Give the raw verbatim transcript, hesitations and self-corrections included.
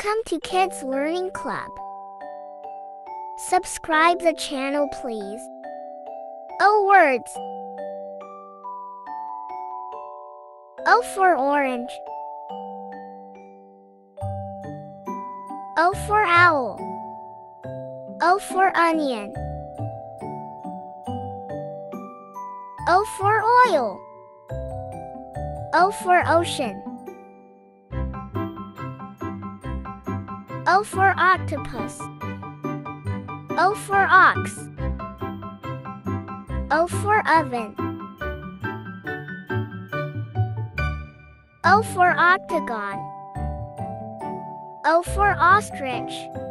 Welcome to Kids Learning Club. Subscribe the channel, please. O words. O for orange. O for owl. O for onion. O for oil. O for ocean. O for octopus. O for ox. O for oven. O for octagon. O for ostrich.